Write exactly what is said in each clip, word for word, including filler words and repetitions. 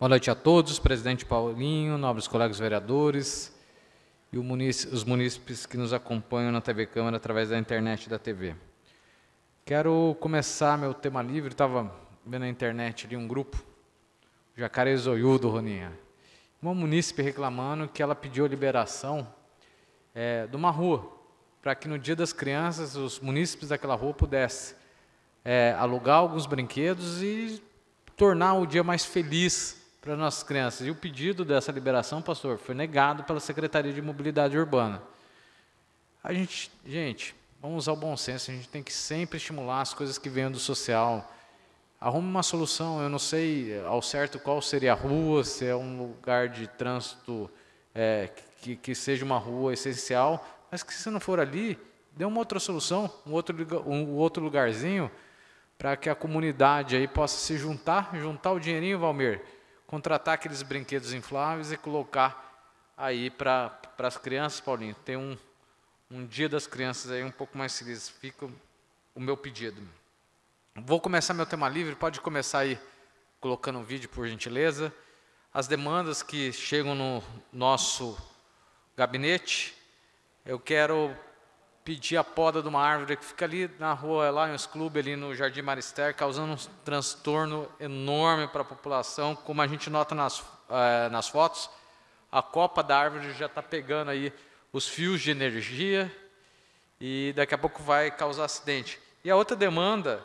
Boa noite a todos, presidente Paulinho, nobres colegas vereadores e os munícipes que nos acompanham na T V Câmara através da internet da T V. Quero começar meu tema livre, estava vendo na internet ali um grupo, Jacaré Zoiudo, Roninha, uma munícipe reclamando que ela pediu a liberação é, de uma rua, para que no Dia das Crianças os munícipes daquela rua pudessem é, alugar alguns brinquedos e tornar o dia mais feliz para as nossas crianças. E o pedido dessa liberação, pastor, foi negado pela Secretaria de Mobilidade Urbana. A gente, gente, vamos usar o bom senso, a gente tem que sempre estimular as coisas que vêm do social. Arrume uma solução, eu não sei ao certo qual seria a rua, se é um lugar de trânsito é, que, que seja uma rua essencial, mas que se não for ali, dê uma outra solução, um outro, um outro lugarzinho, para que a comunidade aí possa se juntar, juntar o dinheirinho, Valmir, contratar aqueles brinquedos infláveis e colocar aí para para as crianças, Paulinho. Tem um, um Dia das Crianças aí um pouco mais feliz. Fica o meu pedido. Vou começar meu tema livre, pode começar aí colocando um vídeo, por gentileza. As demandas que chegam no nosso gabinete, eu quero pedir a poda de uma árvore que fica ali na rua Lions Club, ali no Jardim Marister, causando um transtorno enorme para a população. Como a gente nota nas, eh, nas fotos, a copa da árvore já está pegando aí os fios de energia e daqui a pouco vai causar acidente. E a outra demanda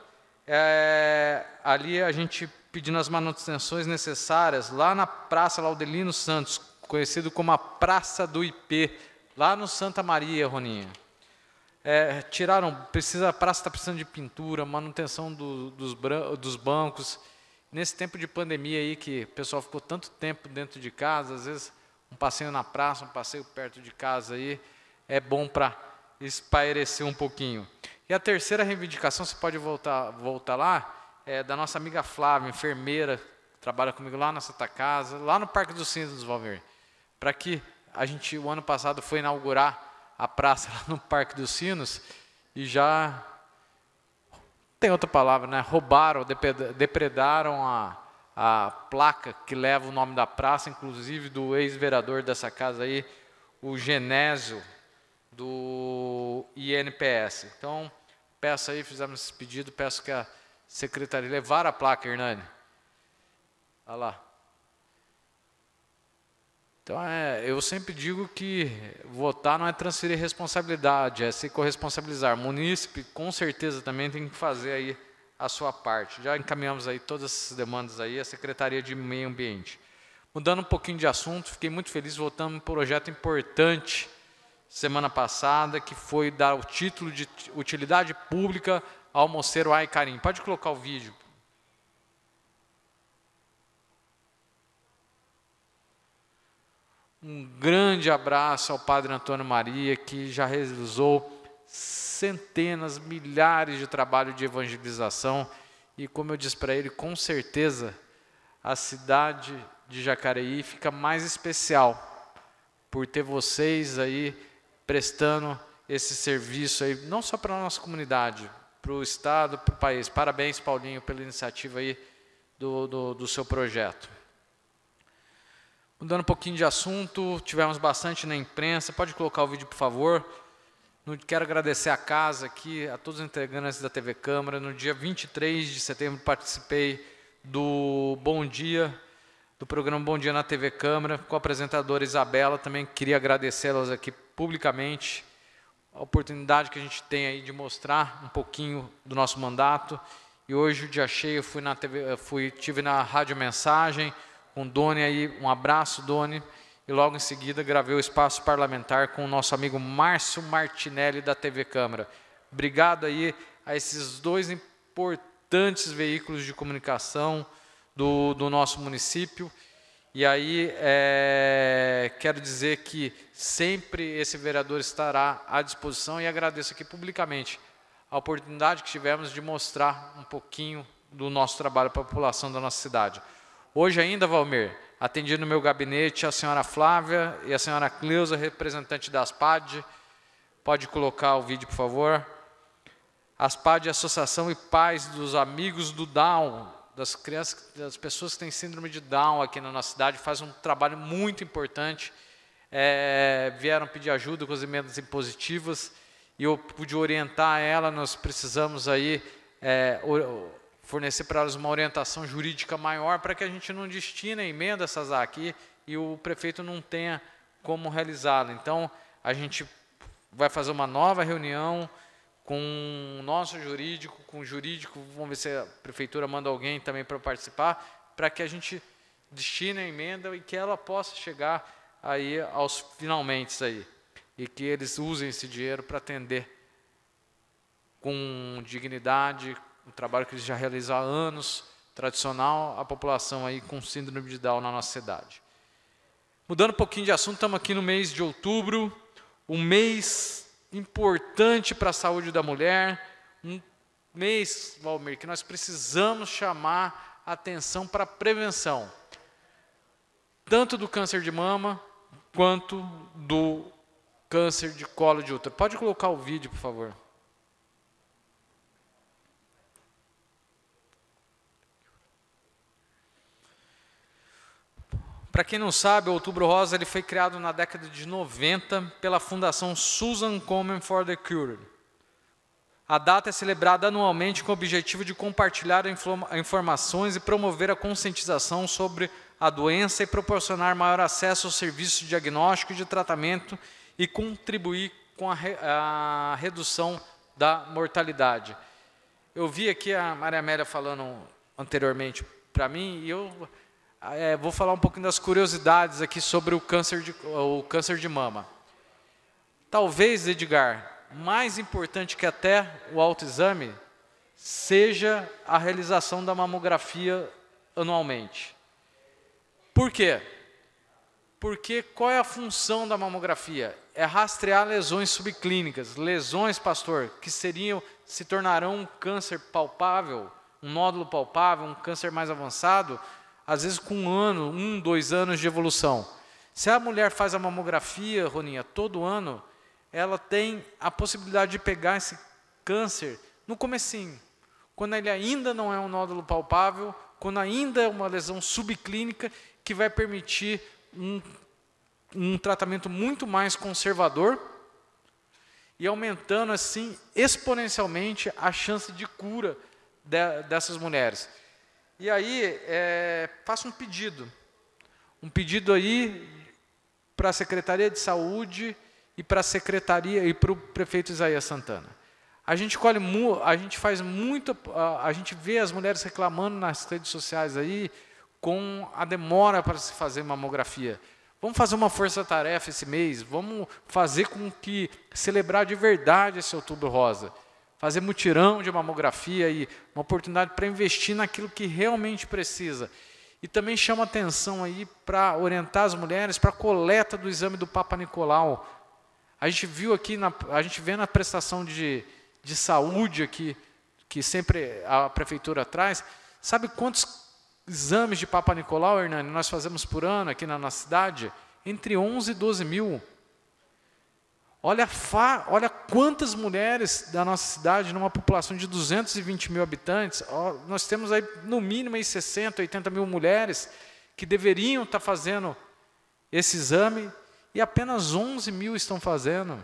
é ali a gente pedindo as manutenções necessárias lá na Praça Laudelino Santos, conhecido como a Praça do I P, lá no Santa Maria, Roninha. É, tiraram, precisa, a praça está precisando de pintura, manutenção do, dos, dos bancos. Nesse tempo de pandemia aí, que o pessoal ficou tanto tempo dentro de casa, às vezes um passeio na praça, um passeio perto de casa aí, é bom para espairecer um pouquinho. E a terceira reivindicação, você pode voltar, voltar lá, é da nossa amiga Flávia, enfermeira, que trabalha comigo lá na Santa Casa, lá no Parque dos Sinos, Valmir, para que a gente, o ano passado, foi inaugurar a praça lá no Parque dos Sinos, e já, tem outra palavra, né? Roubaram, depredaram a, a placa que leva o nome da praça, inclusive do ex-vereador dessa casa aí, o Genésio, do I N P S. Então, peço aí, fizemos esse pedido, peço que a secretaria levar a placa, Hernani. Olha lá. Então, é, eu sempre digo que votar não é transferir responsabilidade, é se corresponsabilizar. O munícipe, com certeza, também tem que fazer aí a sua parte. Já encaminhamos aí todas essas demandas aí à Secretaria de Meio Ambiente. Mudando um pouquinho de assunto, fiquei muito feliz, votando um projeto importante semana passada, que foi dar o título de utilidade pública ao Moceiro Aicarim. Pode colocar o vídeo. Um grande abraço ao Padre Antônio Maria, que já realizou centenas, milhares de trabalhos de evangelização. E como eu disse para ele, com certeza a cidade de Jacareí fica mais especial por ter vocês aí prestando esse serviço aí, não só para a nossa comunidade, para o Estado, para o país. Parabéns, Paulinho, pela iniciativa aí do, do, do seu projeto. Mudando um pouquinho de assunto, tivemos bastante na imprensa. Pode colocar o vídeo, por favor. Quero agradecer a casa aqui, a todos os integrantes da T V Câmara. No dia vinte e três de setembro, participei do Bom Dia, do programa Bom Dia na T V Câmara, com a apresentadora Isabela. Também queria agradecê-las aqui publicamente, a oportunidade que a gente tem aí de mostrar um pouquinho do nosso mandato. E hoje, o dia cheio, fui na T V, fui, tive na Rádio Mensagem, com o Doni aí, um abraço, Doni, e logo em seguida gravei o Espaço Parlamentar com o nosso amigo Márcio Martinelli da T V Câmara. Obrigado aí a esses dois importantes veículos de comunicação do, do nosso município. E aí, é, quero dizer que sempre esse vereador estará à disposição, e agradeço aqui publicamente a oportunidade que tivemos de mostrar um pouquinho do nosso trabalho para a população da nossa cidade. Hoje ainda, Valmir, atendi no meu gabinete a senhora Flávia e a senhora Cleusa, representante da ASPAD. Pode colocar o vídeo, por favor. ASPAD é a Associação e Pais dos Amigos do Down, das crianças, das pessoas que têm síndrome de Down aqui na nossa cidade, faz um trabalho muito importante. É, vieram pedir ajuda com as emendas impositivas e eu pude orientar ela. Nós precisamos aí é, fornecer para elas uma orientação jurídica maior para que a gente não destine a emenda SASAC aqui e o prefeito não tenha como realizá-la. Então, a gente vai fazer uma nova reunião com o nosso jurídico, com o jurídico, vamos ver se a prefeitura manda alguém também para participar, para que a gente destine a emenda e que ela possa chegar aí aos finalmente aí, e que eles usem esse dinheiro para atender com dignidade o trabalho que eles já realizam há anos, tradicional, a população aí com síndrome de Down na nossa cidade. Mudando um pouquinho de assunto, estamos aqui no mês de outubro, um mês importante para a saúde da mulher, um mês, Valmir, que nós precisamos chamar a atenção para a prevenção, tanto do câncer de mama, quanto do câncer de colo de útero. Pode colocar o vídeo, por favor. Para quem não sabe, o Outubro Rosa ele foi criado na década de noventa pela Fundação Susan Komen for the Cure. A data é celebrada anualmente com o objetivo de compartilhar informações e promover a conscientização sobre a doença e proporcionar maior acesso ao serviço de diagnóstico e de tratamento e contribuir com a, re, a redução da mortalidade. Eu vi aqui a Maria Amélia falando anteriormente para mim e eu é, vou falar um pouquinho das curiosidades aqui sobre o câncer de, o câncer de mama. Talvez, Edgar, mais importante que até o autoexame seja a realização da mamografia anualmente. Por quê? Porque qual é a função da mamografia? É rastrear lesões subclínicas. Lesões, pastor, que seriam, se tornarão um câncer palpável, um nódulo palpável, um câncer mais avançado, às vezes com um ano, um, dois anos de evolução. Se a mulher faz a mamografia, Roninha, todo ano, ela tem a possibilidade de pegar esse câncer no comecinho, quando ele ainda não é um nódulo palpável, quando ainda é uma lesão subclínica, que vai permitir um, um tratamento muito mais conservador e aumentando assim exponencialmente a chance de cura de, dessas mulheres. E aí, é, faço um pedido, um pedido aí para a Secretaria de Saúde e para a Secretaria e para o prefeito Isaías Santana. A gente colhe, a gente faz muito, a gente vê as mulheres reclamando nas redes sociais aí com a demora para se fazer mamografia. Vamos fazer uma força-tarefa esse mês, vamos fazer com que celebrar de verdade esse Outubro Rosa, fazer mutirão de mamografia e uma oportunidade para investir naquilo que realmente precisa. E também chama atenção aí para orientar as mulheres para a coleta do exame do Papa Nicolau. A gente viu aqui, na, a gente vê na prestação de, de saúde aqui, que sempre a prefeitura traz, sabe quantos exames de Papa Nicolau, Hernani, nós fazemos por ano aqui na nossa cidade? Entre onze e doze mil. Olha, fa, olha quantas mulheres da nossa cidade, numa população de duzentos e vinte mil habitantes, ó, nós temos aí no mínimo aí sessenta, oitenta mil mulheres que deveriam estar fazendo esse exame e apenas onze mil estão fazendo.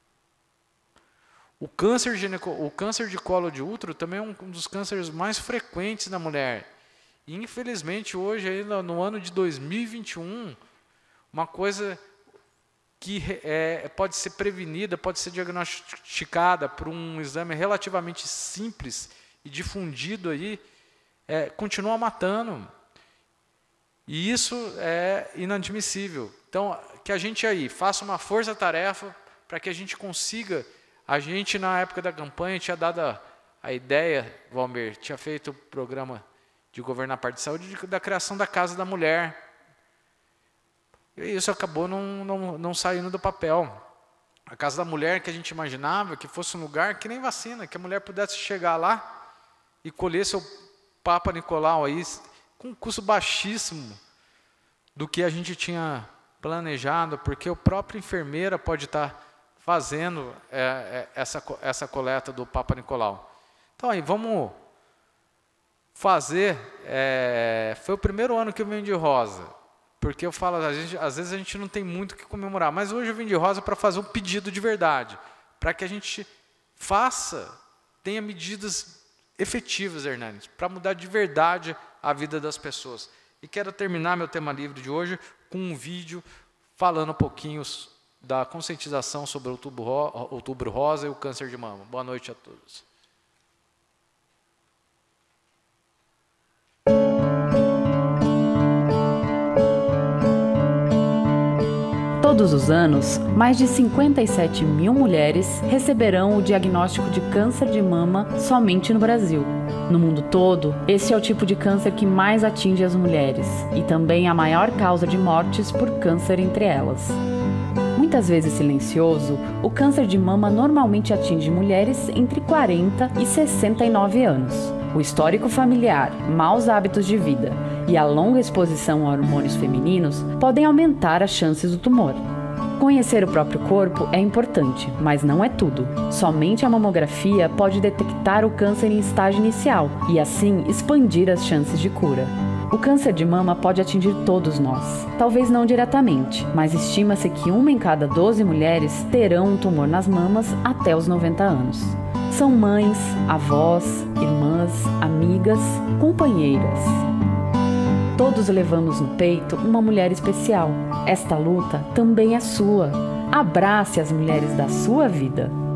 O câncer, gineco, o câncer de colo de útero também é um dos cânceres mais frequentes na mulher. E, infelizmente, hoje, ainda no ano de dois mil e vinte e um, uma coisa que é, pode ser prevenida, pode ser diagnosticada por um exame relativamente simples e difundido aí, é, continua matando. E isso é inadmissível. Então, que a gente aí faça uma força-tarefa para que a gente consiga. A gente, na época da campanha, tinha dado a, a ideia, Valmir, tinha feito o programa de governo na parte de saúde, de, da criação da Casa da Mulher. E isso acabou não, não, não saindo do papel. A Casa da Mulher que a gente imaginava que fosse um lugar que nem vacina, que a mulher pudesse chegar lá e colher seu Papa Nicolau aí, com um custo baixíssimo do que a gente tinha planejado, porque o próprio enfermeira pode estar fazendo é, é, essa, essa coleta do Papa Nicolau. Então aí, vamos fazer, é, foi o primeiro ano que eu vim de rosa, porque eu falo, a gente, às vezes a gente não tem muito o que comemorar, mas hoje eu vim de rosa para fazer um pedido de verdade, para que a gente faça, tenha medidas efetivas, Hernanes, para mudar de verdade a vida das pessoas. E quero terminar meu tema livre de hoje com um vídeo falando um pouquinho da conscientização sobre o Outubro, Ro- Outubro Rosa e o câncer de mama. Boa noite a todos. Todos os anos, mais de cinquenta e sete mil mulheres receberão o diagnóstico de câncer de mama somente no Brasil. No mundo todo, esse é o tipo de câncer que mais atinge as mulheres e também a maior causa de mortes por câncer entre elas. Muitas vezes silencioso, o câncer de mama normalmente atinge mulheres entre quarenta e sessenta e nove anos. O histórico familiar, maus hábitos de vida e a longa exposição a hormônios femininos podem aumentar as chances do tumor. Conhecer o próprio corpo é importante, mas não é tudo. Somente a mamografia pode detectar o câncer em estágio inicial e, assim, expandir as chances de cura. O câncer de mama pode atingir todos nós, talvez não diretamente, mas estima-se que uma em cada doze mulheres terão um tumor nas mamas até os noventa anos. São mães, avós, irmãs, amigas, companheiras. Todos levamos no peito uma mulher especial. Esta luta também é sua. Abrace as mulheres da sua vida.